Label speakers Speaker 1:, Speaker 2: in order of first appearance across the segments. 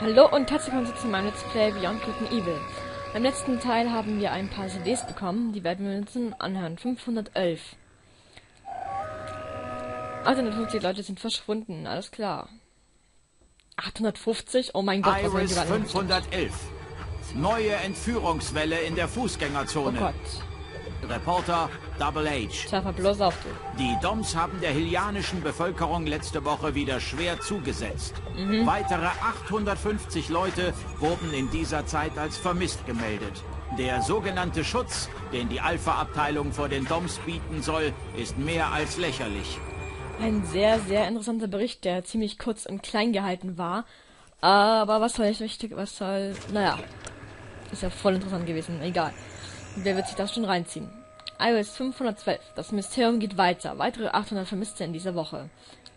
Speaker 1: Hallo und herzlich willkommen zu meinem Let's Play Beyond Good and Evil. Beim letzten Teil haben wir ein paar CDs bekommen, die werden wir uns nun anhören. 511. 850 Leute sind verschwunden, alles klar. 850? Oh mein Gott, was soll die
Speaker 2: Iris 511. Neue Entführungswelle in der Fußgängerzone.
Speaker 1: Oh Gott.
Speaker 2: Reporter Double H.
Speaker 1: Schaffer bloß auf, du.
Speaker 2: Die Doms haben der hilianischen Bevölkerung letzte Woche wieder schwer zugesetzt. Weitere 850 Leute wurden in dieser Zeit als vermisst gemeldet. Der sogenannte Schutz, den die Alpha-Abteilung vor den Doms bieten soll, ist mehr als lächerlich.
Speaker 1: Ein sehr, sehr interessanter Bericht, der ziemlich kurz und klein gehalten war. Aber was soll ich richtig, naja. Ist ja voll interessant gewesen, egal. Wer wird sich das schon reinziehen? Iris 512. Das Mysterium geht weiter. Weitere 800 Vermisste in dieser Woche.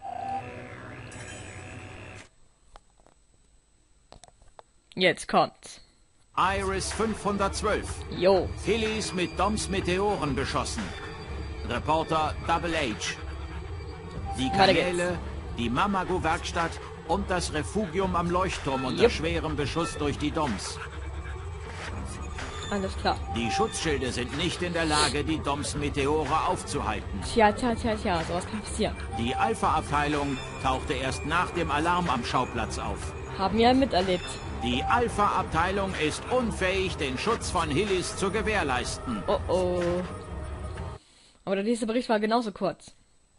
Speaker 1: Jetzt kommt's.
Speaker 2: Iris 512.
Speaker 1: Jo.
Speaker 2: Hillis mit Doms Meteoren beschossen. Reporter Double H. Die Kanäle, die Mamago-Werkstatt und das Refugium am Leuchtturm unter schwerem Beschuss durch die Doms.
Speaker 1: Alles klar.
Speaker 2: Die Schutzschilde sind nicht in der Lage, die Doms Meteore aufzuhalten.
Speaker 1: Tja, sowas kann passieren.
Speaker 2: Die Alpha-Abteilung tauchte erst nach dem Alarm am Schauplatz auf.
Speaker 1: Haben wir miterlebt.
Speaker 2: Die Alpha-Abteilung ist unfähig, den Schutz von Hillis zu gewährleisten.
Speaker 1: Oh oh. Aber der nächste Bericht war genauso kurz.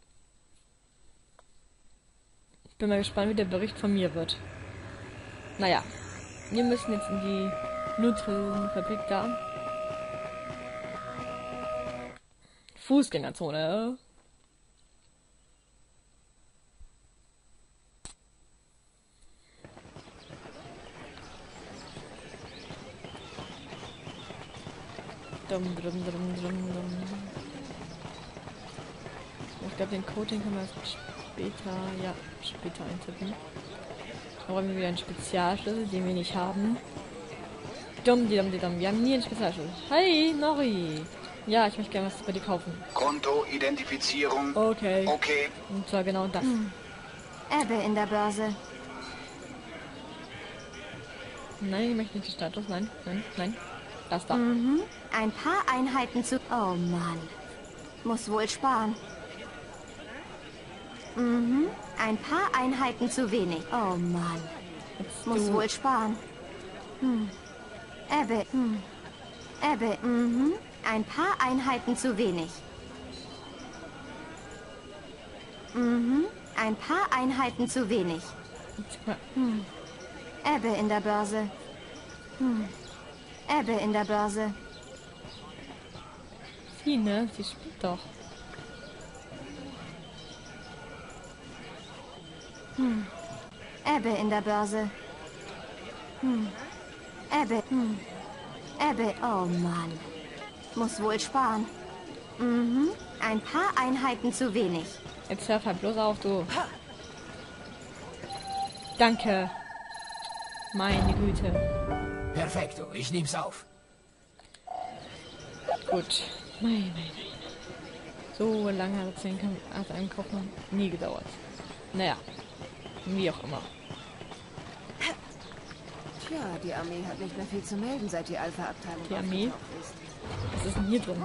Speaker 1: Ich bin mal gespannt, wie der Bericht von mir wird. Naja. Wir müssen jetzt in die Nutzfabrik da. Fußgängerzone. Dum. Ich glaube, den Code können wir später eintippen. Dann brauchen wir wieder einen Spezialschlüssel, den wir nicht haben. Wir haben nie einen Spezialschlüssel. Hey, Nori. Ja, ich möchte gerne was bei dir kaufen.
Speaker 3: Kontoidentifizierung.
Speaker 1: Okay.
Speaker 3: Okay.
Speaker 1: Und zwar genau das.
Speaker 4: Ebbe in der Börse.
Speaker 1: Nein, ich möchte nicht den Status. Nein. Das da.
Speaker 4: Ein paar Einheiten zu... Oh Mann. Muss wohl sparen. Ein paar Einheiten zu wenig. Oh Mann. Muss wohl sparen. Ebbe. Ebbe. Ein paar Einheiten zu wenig. Ein paar Einheiten zu wenig. Ebbe in der Börse. Ebbe in der Börse.
Speaker 1: Sie, ne? Sie spielt doch.
Speaker 4: Ebbe in der Börse. Ebbe. Ebbe. Oh Mann. Muss wohl sparen. Ein paar Einheiten zu wenig.
Speaker 1: Jetzt hör halt bloß auf, du. Danke. Meine Güte.
Speaker 5: Perfekto, ich nehm's auf.
Speaker 1: Gut. Nein. So lange hat ein Kauf noch nie gedauert. Naja. Wie auch immer.
Speaker 6: Tja, die Armee hat nicht mehr viel zu melden, seit die Alpha-Abteilung
Speaker 1: Die Armee?
Speaker 6: aufgetaucht ist.
Speaker 1: Was ist denn hier drin?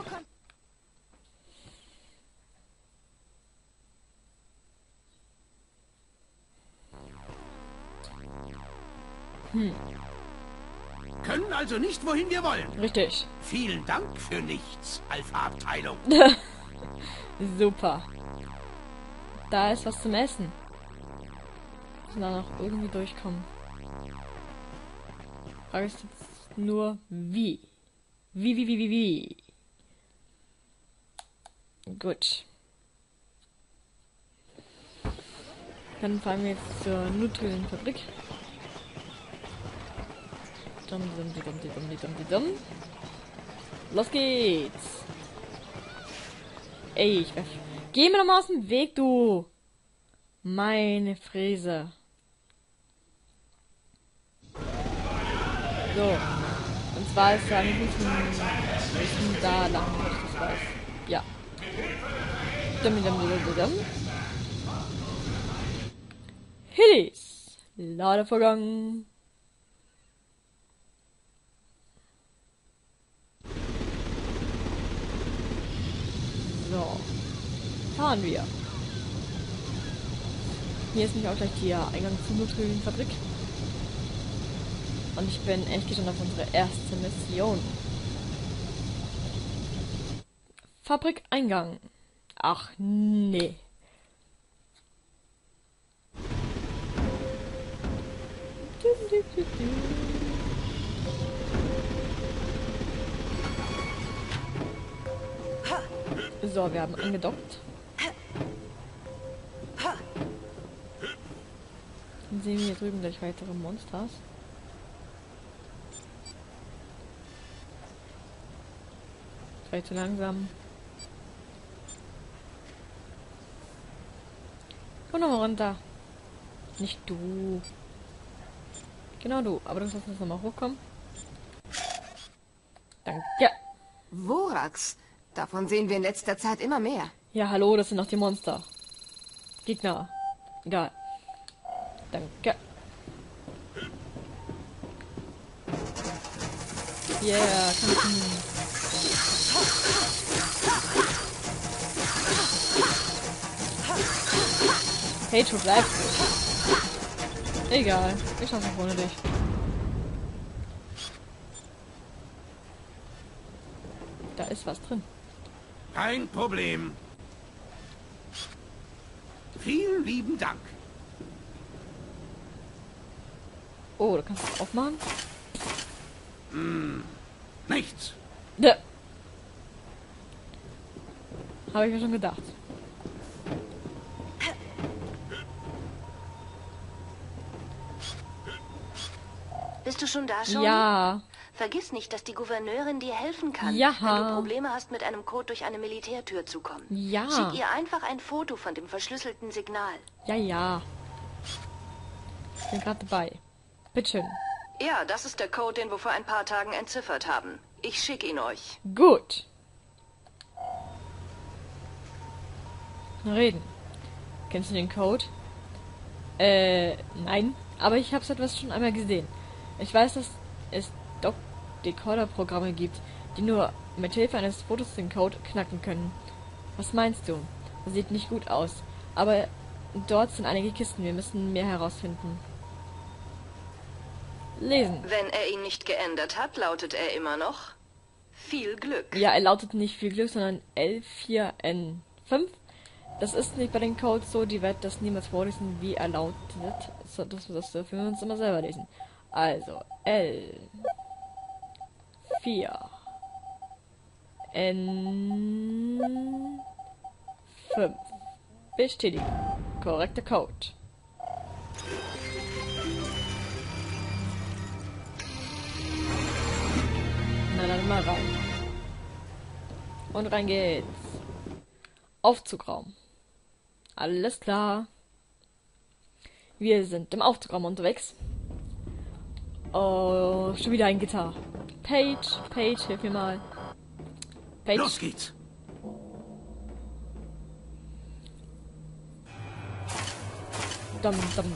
Speaker 5: Können also nicht, wohin wir wollen.
Speaker 1: Richtig.
Speaker 5: Vielen Dank für nichts, Alpha-Abteilung.
Speaker 1: Super. Da ist was zum Essen. Müssen da noch irgendwie durchkommen. Frage ist jetzt nur wie. Wie. Gut. Dann fahren wir jetzt zur Nutrienfabrik. Dumm. Los geht's. Ey, geh mir doch mal aus dem Weg, du. Meine Fräse. So. Und zwar ist da ein bisschen da lang, wenn ich das weiß. Ja. Hillis. Ladevorgang. fahren wir. Hier ist nämlich auch gleich die Eingang zur Nuklearfabrik. Und ich bin echt gespannt auf unsere erste Mission. Fabrikeingang. Ach, nee. So, wir haben angedockt. Dann sehen wir hier drüben gleich weitere Monsters. Vielleicht zu langsam. Komm nochmal runter. Nicht du. Genau du. Aber du sollst jetzt nochmal hochkommen. Danke.
Speaker 6: Vorax. Davon sehen wir in letzter Zeit immer mehr.
Speaker 1: Ja, hallo, das sind noch die Monster. Gegner. Egal. Danke. Yeah, kämpfen. Hey, du bleibst. Egal, ich schaff's auch ohne dich. Da ist was drin.
Speaker 5: Kein Problem. Vielen lieben Dank.
Speaker 1: Oh, da kannst du es aufmachen.
Speaker 5: Nichts.
Speaker 1: Ja. Habe ich mir schon gedacht.
Speaker 4: Bist du schon da, schon?
Speaker 1: Ja.
Speaker 4: Vergiss nicht, dass die Gouverneurin dir helfen kann,
Speaker 1: Ja.
Speaker 4: wenn du Probleme hast, mit einem Code durch eine Militärtür zu kommen.
Speaker 1: Ja.
Speaker 4: Schick ihr einfach ein Foto von dem verschlüsselten Signal.
Speaker 1: Ja, ja. Ich bin gerade dabei. Bitteschön.
Speaker 7: Ja, das ist der Code, den wir vor ein paar Tagen entziffert haben. Ich schicke ihn euch.
Speaker 1: Gut. Reden. Kennst du den Code? Nein. Aber ich habe es etwas schon einmal gesehen. Ich weiß, dass es Decoder-Programme gibt, die nur mit Hilfe eines Fotos den Code knacken können. Was meinst du? Das sieht nicht gut aus. Aber dort sind einige Kisten. Wir müssen mehr herausfinden. Lesen.
Speaker 7: Wenn er ihn nicht geändert hat, lautet er immer noch viel Glück.
Speaker 1: Ja, er lautet nicht viel Glück, sondern L4N5. Das ist nicht bei den Codes so, die wird das niemals vorlesen, wie er lautet. So, das dürfen wir uns immer selber lesen. Also, L4N5. Bestätigen. Korrekter Code. Na dann mal rein. Und rein geht's. Aufzugraum. Alles klar. Wir sind im Aufzugraum unterwegs. Oh, schon wieder ein Gitter. Paige, hilf mir mal. Paige.
Speaker 5: Los geht's.
Speaker 1: Dum.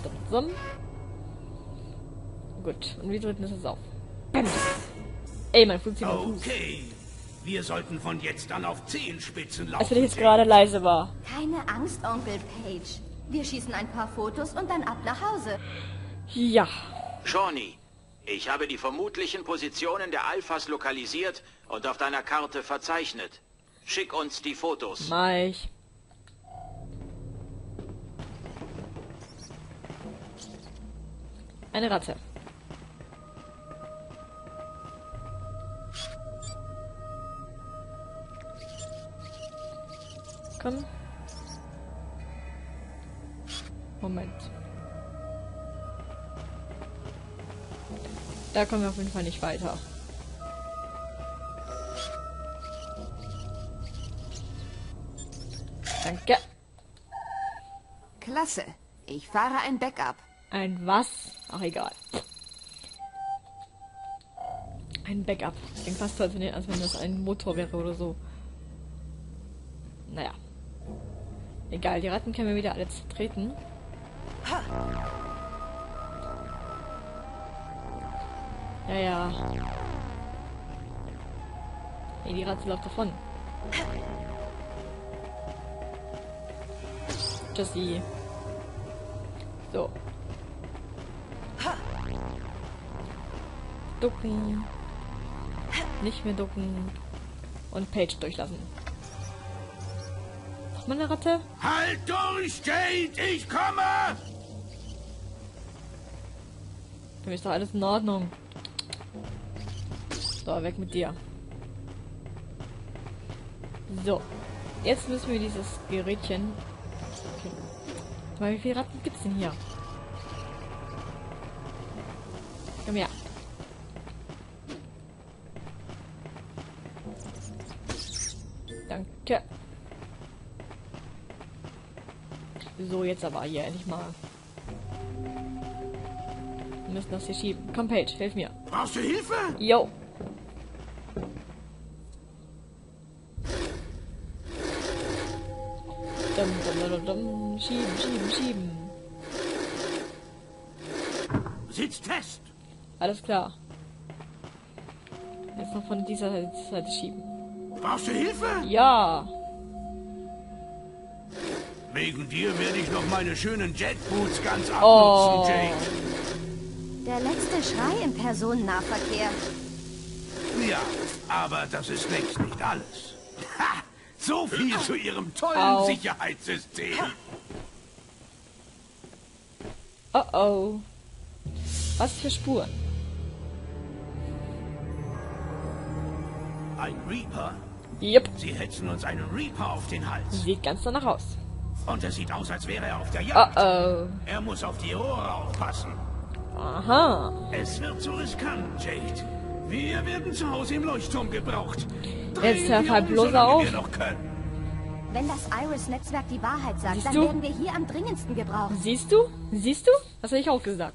Speaker 1: Gut, und wie drücken wir das auf? Bam. Ey, mein Fuß.
Speaker 5: Okay. Wir sollten von jetzt an auf Zehenspitzen laufen.
Speaker 1: Als wenn ich jetzt gerade leise war.
Speaker 4: Keine Angst, Onkel Page. Wir schießen ein paar Fotos und dann ab nach Hause.
Speaker 1: Ja.
Speaker 2: Shawnee, ich habe die vermutlichen Positionen der Alphas lokalisiert und auf deiner Karte verzeichnet. Schick uns die Fotos.
Speaker 1: Mike. Eine Ratte. Komm. Moment. Da kommen wir auf jeden Fall nicht weiter. Danke.
Speaker 6: Klasse. Ich fahre ein Backup.
Speaker 1: Ein was? Ach, egal. Ein Backup. Klingt fast so, als wenn das ein Motor wäre oder so. Naja. Egal, die Ratten können wir wieder alle zertreten. Ja. Hey, die Ratte läuft davon. sie. So. Ducken. Nicht mehr ducken. Und Paige durchlassen. Nochmal eine Ratte?
Speaker 5: Halt durch, Jade! Ich komme!
Speaker 1: Für mich ist doch alles in Ordnung. So, weg mit dir. So. Jetzt müssen wir dieses Gerätchen... Okay. Mal, wie viele Ratten gibt's denn hier? Komm her. Danke. So, jetzt aber hier endlich mal. Wir müssen das hier schieben. Komm, Paige, hilf mir.
Speaker 5: Brauchst du Hilfe?
Speaker 1: Jo. Schieben, schieben, schieben.
Speaker 5: Sitzt fest!
Speaker 1: Alles klar. Jetzt noch von dieser Seite schieben.
Speaker 5: Brauchst du Hilfe?
Speaker 1: Ja.
Speaker 5: Wegen dir werde ich noch meine schönen Jetboots ganz abnutzen,
Speaker 1: Oh.
Speaker 5: Jade.
Speaker 4: Der letzte Schrei im Personennahverkehr.
Speaker 5: Ja, aber das ist längst nicht alles. Ha! So viel zu ihrem tollen
Speaker 1: Au.
Speaker 5: Sicherheitssystem.
Speaker 1: Oh oh. Was für Spuren?
Speaker 5: Ein Reaper?
Speaker 1: Yep.
Speaker 5: Sie hetzen uns einen Reaper auf den Hals.
Speaker 1: Sieht ganz danach aus.
Speaker 5: Und er sieht aus, als wäre er auf der
Speaker 1: Oh
Speaker 5: Jagd.
Speaker 1: oh.
Speaker 5: Er muss auf die Rohre aufpassen.
Speaker 1: Aha.
Speaker 5: Es wird zu riskant, Jade. Wir werden zu Hause im Leuchtturm gebraucht.
Speaker 1: Jetzt hör
Speaker 5: wir
Speaker 1: mal
Speaker 5: um,
Speaker 1: bloß
Speaker 5: solange
Speaker 1: auf.
Speaker 5: wir noch können.
Speaker 4: Wenn das Iris-Netzwerk die Wahrheit sagt,
Speaker 1: Siehst
Speaker 4: dann
Speaker 1: du?
Speaker 4: werden wir hier am dringendsten gebraucht.
Speaker 1: Siehst du? Siehst du? Das habe ich auch gesagt.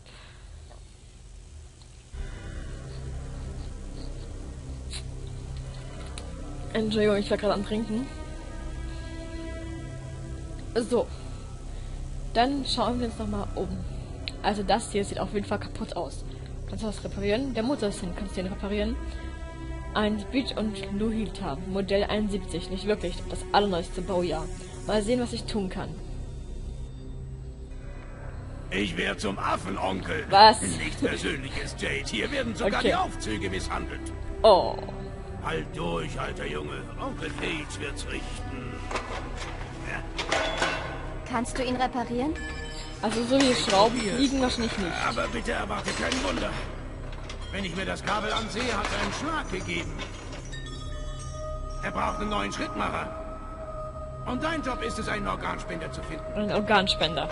Speaker 1: Entschuldigung, ich war gerade am Trinken. So. Dann schauen wir uns nochmal um. Also das hier sieht auf jeden Fall kaputt aus. Kannst du das reparieren? Der Motor ist hin. Kannst du den reparieren? Ein Speed und Lohit haben. Modell 71. Nicht wirklich. Das allerneueste Baujahr. Mal sehen, was ich tun kann.
Speaker 5: Ich werde zum Affenonkel.
Speaker 1: Was?
Speaker 5: Nichts Persönliches, Jade. Hier werden sogar
Speaker 1: Okay.
Speaker 5: die Aufzüge misshandelt.
Speaker 1: Oh.
Speaker 5: Halt durch, alter Junge. Onkel Page wird's richten.
Speaker 4: Kannst du ihn reparieren?
Speaker 1: Also so wie Schrauben fliegen wahrscheinlich nicht.
Speaker 5: Aber bitte erwarte kein Wunder. Wenn ich mir das Kabel ansehe, hat er einen Schlag gegeben. Er braucht einen neuen Schrittmacher. Und dein Job ist es, einen Organspender zu finden.
Speaker 1: Ein Organspender.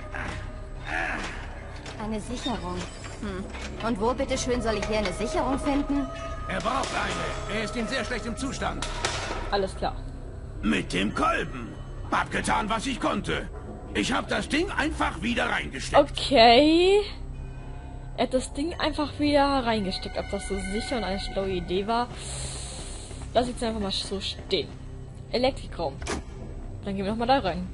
Speaker 4: Eine Sicherung. Und wo bitteschön soll ich hier eine Sicherung finden?
Speaker 5: Er braucht eine. Er ist in sehr schlechtem Zustand.
Speaker 1: Alles klar.
Speaker 5: Mit dem Kolben. Hab getan, was ich konnte. Ich hab das Ding einfach wieder reingesteckt.
Speaker 1: Okay. Er hat das Ding einfach wieder reingesteckt. Ob das so sicher und eine schlaue Idee war, lass ich jetzt einfach mal so stehen. Elektrikraum. Dann gehen wir nochmal da rein.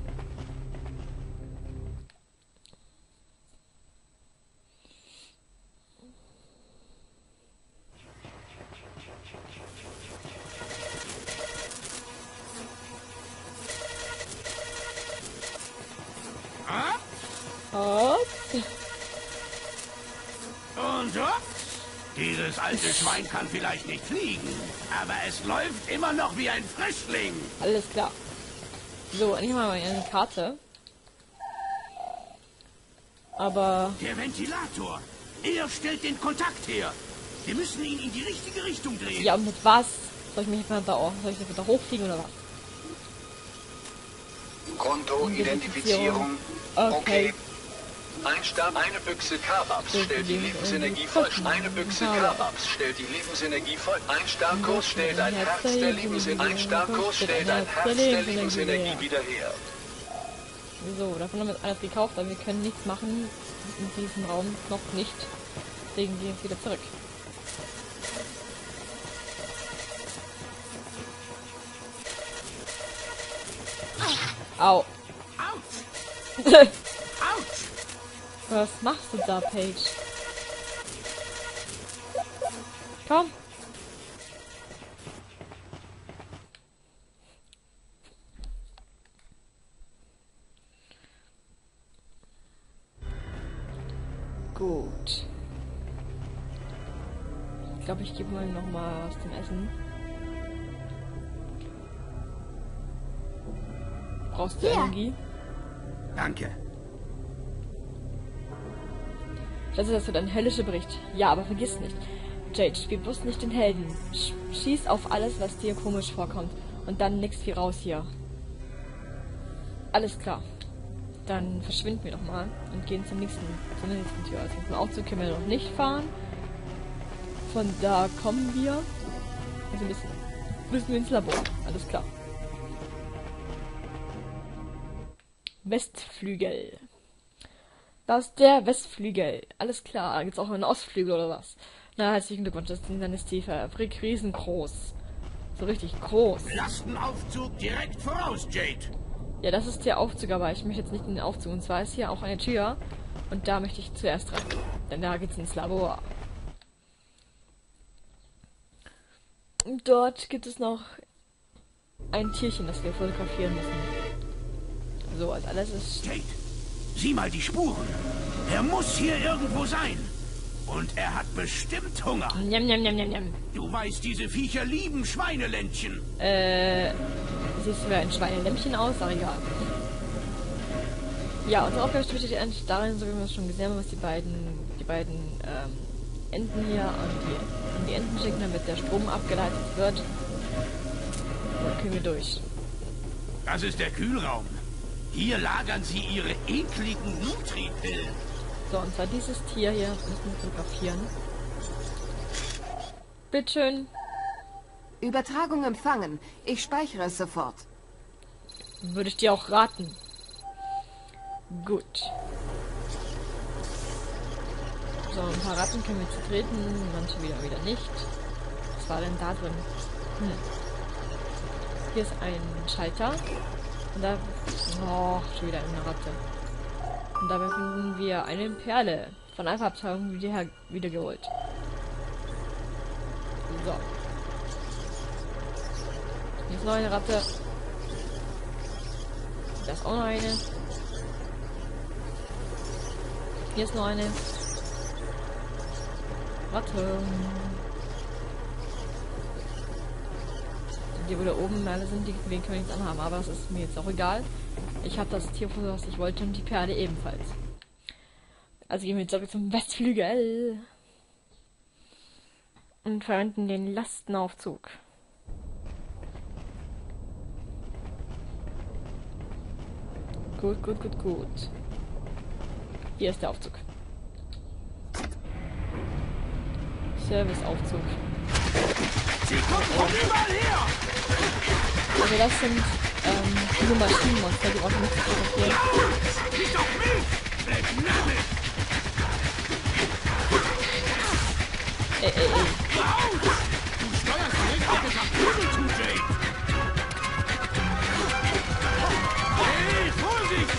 Speaker 1: Hopp.
Speaker 5: Und hopp. Dieses alte Schwein kann vielleicht nicht fliegen, aber es läuft immer noch wie ein Frischling.
Speaker 1: Alles klar. So, endlich mal eine Karte. Aber
Speaker 5: Der Ventilator. Er stellt den Kontakt her. Wir müssen ihn in die richtige Richtung drehen.
Speaker 1: ja, und mit was? Soll ich mich einfach soll ich einfach da hochfliegen oder was?
Speaker 3: Kontoidentifizierung.
Speaker 1: Okay.
Speaker 3: Okay. Ein Stab, eine Büchse K-Babs stellt die Lebensenergie voll. Eine Büchse K-Babs stellt die Lebensenergie voll. Ein Starkkurs stellt ein Herz der Lebensenergie. Ein Starkkurs stellt ein Herz der Lebensenergie wieder her.
Speaker 1: So, davon haben wir jetzt alles gekauft, aber wir können nichts machen in diesem Raum noch nicht. Deswegen gehen wir wieder zurück. Au.
Speaker 5: Autsch! Autsch!
Speaker 1: Was machst du da, Paige? Komm. Gut. Ich glaube, ich gebe mal noch mal was zum Essen. Brauchst du Energie?
Speaker 5: Danke.
Speaker 1: Das ist für dein höllischer Bericht. Ja, aber vergiss nicht. Jade, spiel bloß nicht den Helden. Schieß auf alles, was dir komisch vorkommt. Und dann nix viel raus hier. Alles klar. Dann verschwinden wir doch mal und gehen zur nächsten Tür. Also zum Aufzug können wir noch nicht fahren. Von da kommen wir. Also müssen wir ins Labor. Alles klar. Westflügel. Das ist der Westflügel. Alles klar. Da gibt's auch einen Ostflügel oder was? Na, herzlichen Glückwunsch. Das Ding dann ist die Fabrik riesengroß. So richtig groß.
Speaker 5: Lastenaufzug direkt voraus, Jade.
Speaker 1: Ja, das ist der Aufzug, aber ich möchte jetzt nicht in den Aufzug. Und zwar ist hier auch eine Tür. Und da möchte ich zuerst rein. Denn da geht's ins Labor. Und dort gibt es noch ein Tierchen, das wir fotografieren müssen. So, als alles ist...
Speaker 5: Jade, sieh mal die Spuren. Er muss hier irgendwo sein. Und er hat bestimmt Hunger.
Speaker 1: Njam, njam, njam, njam, njam.
Speaker 5: Du weißt, diese Viecher lieben Schweineländchen.
Speaker 1: Sieht für ein Schweinelämmchen aus, aber egal. Ja, unsere Aufgabe besteht eigentlich darin, so wie wir es schon gesehen haben, was die beiden Enden hier an die Enden schicken, damit der Strom abgeleitet wird. Dann können wir durch.
Speaker 5: Das ist der Kühlraum. Hier lagern sie ihre ekligen Nutri-Pillen.
Speaker 1: So, und zwar dieses Tier hier müssen wir fotografieren. Bitteschön.
Speaker 6: Übertragung empfangen. Ich speichere es sofort.
Speaker 1: Würde ich dir auch raten. Gut. So, ein paar Ratten können wir zertreten, manche wieder nicht. Was war denn da drin? Hier ist ein Schalter. Und da... Oh, schon wieder eine Ratte. Und dabei finden wir eine Perle. Von Alpha-Abteilung wiedergeholt. So. Hier ist noch eine Ratte. Da ist auch noch eine. Hier ist noch eine. Ratte. Die, wo da oben alle sind, die können wir nichts anhaben. Aber das ist mir jetzt auch egal. Ich habe das Tier, was ich wollte, und die Perle ebenfalls. Also gehen wir zurück zum Westflügel. Und verwenden den Lastenaufzug. Gut. Hier ist der Aufzug. Serviceaufzug.
Speaker 5: Sie kommen von überall her!
Speaker 1: Also das sind diese Maschinenmonster, die brauchen nicht zu fotografieren.
Speaker 5: Nicht auf mich! Begnade! Du steuerst direkt auf das Abkübel zu, Jade! Hey, Vorsicht,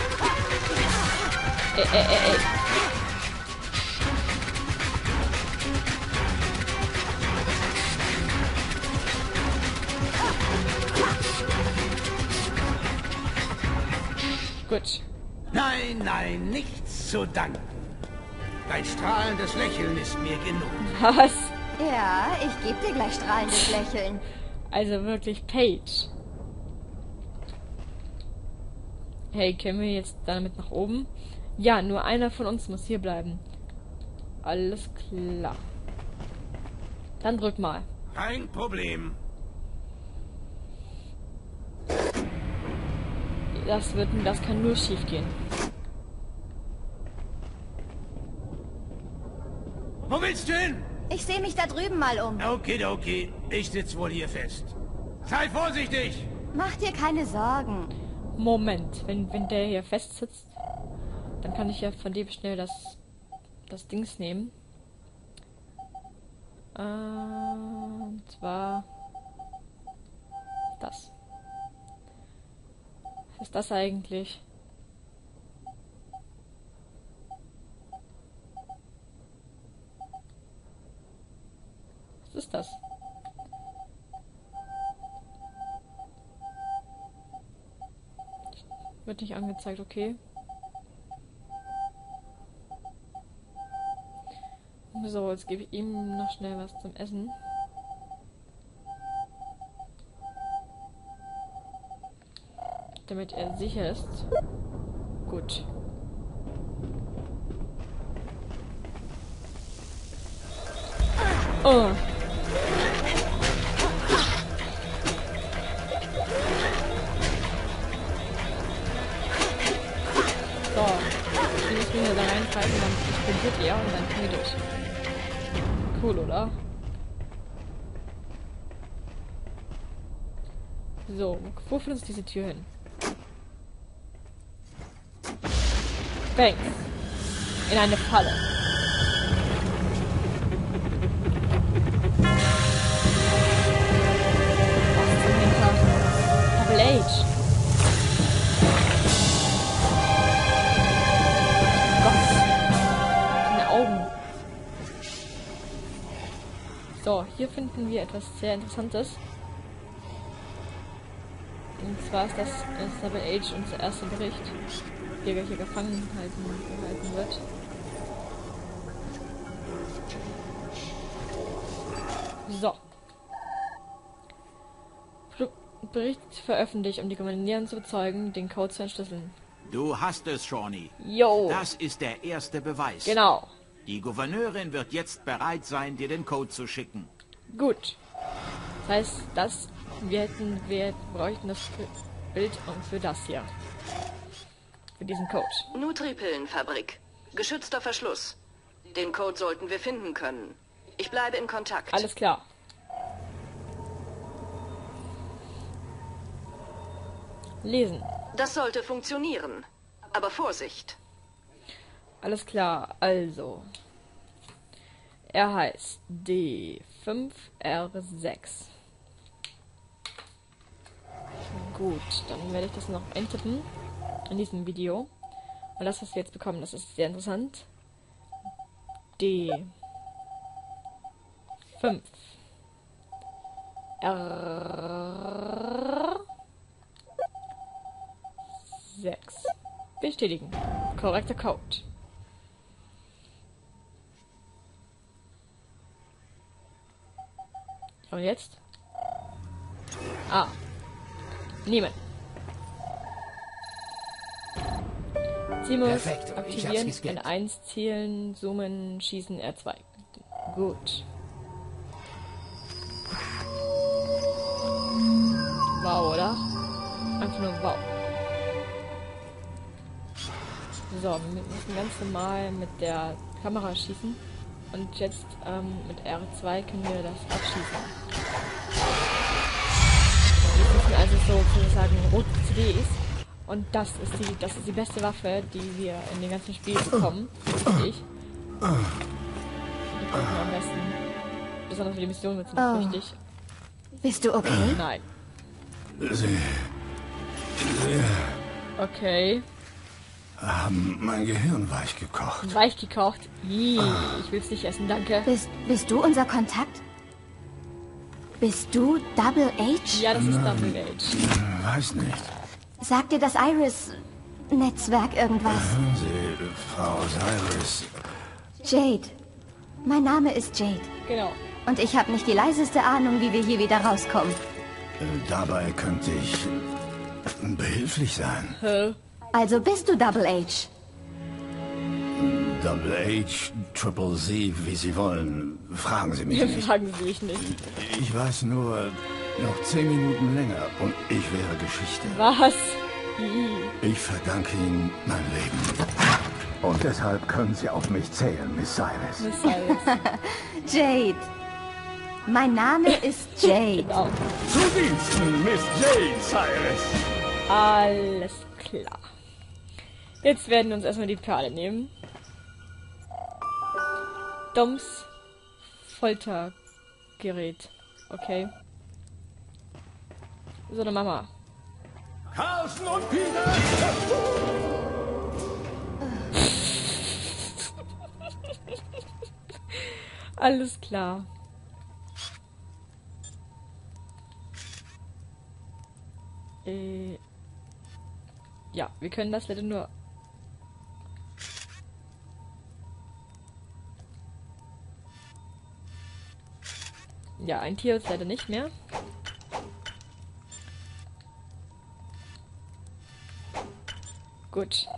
Speaker 5: Jade!
Speaker 1: Gut.
Speaker 5: Nein, nichts zu danken. Dein strahlendes Lächeln ist mir genug.
Speaker 1: Was?
Speaker 4: Ja, ich gebe dir gleich strahlendes Lächeln.
Speaker 1: Also wirklich Paige. Hey, können wir jetzt damit nach oben? Ja, nur einer von uns muss hier bleiben. Alles klar. Dann drück mal.
Speaker 5: Kein Problem.
Speaker 1: Das kann nur schief gehen.
Speaker 5: Wo willst du hin?
Speaker 4: Ich sehe mich da drüben mal um.
Speaker 5: Okay. Ich sitz wohl hier fest. Sei vorsichtig!
Speaker 4: Mach dir keine Sorgen.
Speaker 1: Moment, wenn der hier fest sitzt, dann kann ich ja von dem schnell das Dings nehmen. Und zwar das. Was ist das eigentlich? Was ist das? Wird nicht angezeigt, okay. So, jetzt gebe ich ihm noch schnell was zum Essen. Damit er sicher ist. Gut. Oh. So. Jetzt müssen wir da reinfallen, dann explodiert er und dann können wir durch. Cool, oder? So, wo führt uns diese Tür hin? Bang! In eine Falle. Was zum Henker? Double H. Gott. Seine Augen. So, hier finden wir etwas sehr Interessantes. Und zwar ist das Double H unser erster Bericht, der hier gefangen gehalten wird. So. Bericht veröffentlicht, um die Kommandierenden zu überzeugen, den Code zu entschlüsseln.
Speaker 2: Du hast es, Shawnee.
Speaker 1: Jo.
Speaker 2: Das ist der erste Beweis.
Speaker 1: Genau.
Speaker 2: Die Gouverneurin wird jetzt bereit sein, dir den Code zu schicken.
Speaker 1: Gut. Das heißt, wir bräuchten das Bild und für das hier. Für diesen Code.
Speaker 7: Nutri-Pillenfabrik. Geschützter Verschluss. Den Code sollten wir finden können. Ich bleibe in Kontakt.
Speaker 1: Alles klar. Lesen.
Speaker 7: Das sollte funktionieren. Aber Vorsicht.
Speaker 1: Alles klar, also. Er heißt D5R6. Gut, dann werde ich das noch eintippen in diesem Video. Und das, was wir jetzt bekommen, das ist sehr interessant. D5 R6. Bestätigen. Korrekter Code. Und jetzt? Ah. Nehmen. Zimus
Speaker 5: Perfekt, ich hab's
Speaker 1: aktivieren,
Speaker 5: gescannt.
Speaker 1: N1 zielen, zoomen, schießen, R2. Gut. Wow, oder? Einfach nur wow. So, wir müssen ganz normal mit der Kamera schießen. Und jetzt mit R2 können wir das abschießen. Wir schießen also sozusagen rote CDs. Und das ist die beste Waffe, die wir in dem ganzen Spiel bekommen. Finde ich. Die brauchen wir am besten. Besonders für die Mission wird es nicht wichtig.
Speaker 4: Bist du okay?
Speaker 1: Nein.
Speaker 5: Sie
Speaker 1: Okay.
Speaker 5: haben mein Gehirn weich gekocht.
Speaker 1: Weich gekocht. Ih, ich will's nicht essen, danke.
Speaker 4: Bist du unser Kontakt? Bist du Double H?
Speaker 1: Ja, das ist Double H.
Speaker 5: Weiß nicht.
Speaker 4: Sagt dir das Iris-Netzwerk irgendwas?
Speaker 5: Hören Sie, Frau Cyrus.
Speaker 4: Jade. Mein Name ist Jade.
Speaker 1: Genau.
Speaker 4: Und ich habe nicht die leiseste Ahnung, wie wir hier wieder rauskommen.
Speaker 5: Dabei könnte ich behilflich sein.
Speaker 1: Hä?
Speaker 4: Also bist du Double H?
Speaker 5: Double H, Triple Z, wie Sie wollen. Fragen Sie mich nicht.
Speaker 1: Fragen Sie mich nicht.
Speaker 5: Ich weiß nur, noch 10 Minuten länger und ich wäre Geschichte.
Speaker 1: Was? Ih.
Speaker 5: Ich verdanke Ihnen mein Leben. Und deshalb können Sie auf mich zählen, Miss Cyrus.
Speaker 1: Miss Cyrus.
Speaker 4: Jade. Mein Name ist Jade.
Speaker 1: Genau.
Speaker 5: Zu Diensten, Miss Jade Cyrus.
Speaker 1: Alles klar. Jetzt werden wir uns erstmal die Perle nehmen. Doms Foltergerät. Okay. So, eine Mama.
Speaker 5: Carlson und Peter!
Speaker 1: Alles klar. Ja, wir können das leider nur... Ja, ein Tier ist leider nicht mehr. Gut.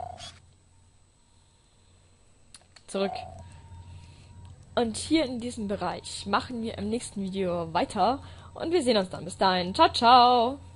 Speaker 1: Zurück. Und hier in diesem Bereich machen wir im nächsten Video weiter. Und wir sehen uns dann. Bis dahin. Ciao, ciao.